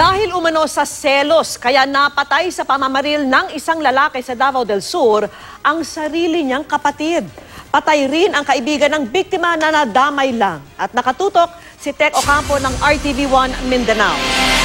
Dahil umano sa selos, kaya napatay sa pamamaril ng isang lalaki sa Davao del Sur ang sarili niyang kapatid. Patay rin ang kaibigan ng biktima na nadamay lang. At nakatutok si Tek Ocampo ng RTV1 Mindanao.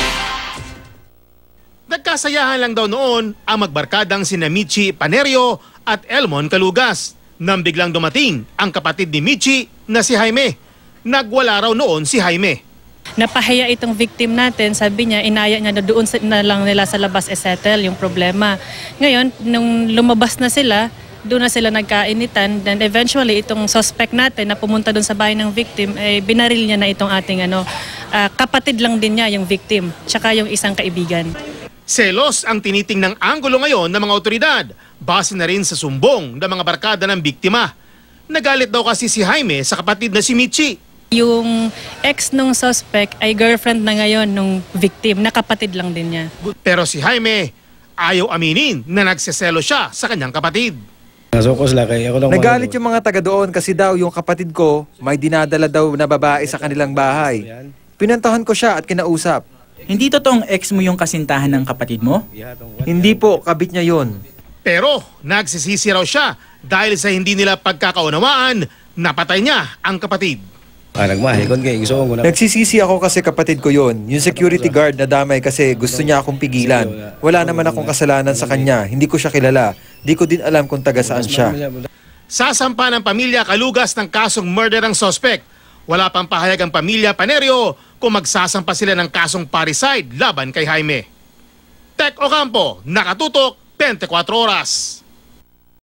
Nagkasayahan lang daw noon ang magbarkadang sina Michi Panerio at Elmon Calugas nang biglang dumating ang kapatid ni Michi na si Jaime. Nagwala raw noon si Jaime. Napahiya itong victim natin, sabi niya, inaya niya na doon na lang nila sa labas settle yung problema. Ngayon, nung lumabas na sila, doon na sila nagkainitan, then eventually itong suspect natin na pumunta doon sa bahay ng victim, binaril niya na itong ating kapatid lang din niya yung victim, tsaka yung isang kaibigan. Selos ang tinitingnang anggulo ngayon ng mga otoridad, base na rin sa sumbong ng mga barkada ng biktima. Nagalit daw kasi si Jaime sa kapatid na si Michi. Yung ex nung suspect ay girlfriend na ngayon nung victim, na kapatid lang din niya. Pero si Jaime ayaw aminin na nagseselo siya sa kanyang kapatid. Nagalit yung mga taga doon kasi daw yung kapatid ko may dinadala daw na babae sa kanilang bahay. Pinantahan ko siya at kinausap. Hindi totoong ex mo yung kasintahan ng kapatid mo? Hindi po, kabit niya yun. Pero nagsisisi raw siya dahil sa hindi nila pagkakaunawaan, napatay niya ang kapatid. Nagsisisi ako kasi kapatid ko yun. Yung security guard na damay kasi gusto niya akong pigilan. Wala naman akong kasalanan sa kanya. Hindi ko siya kilala. Di ko din alam kung taga saan siya. Sasampa ng pamilya Calugas ng kasong murder ang suspect. Wala pang pahayag ang pamilya Panerio kung magsasampa sila ng kasong parricide laban kay Jaime. Tek Ocampo, nakatutok, 24 oras.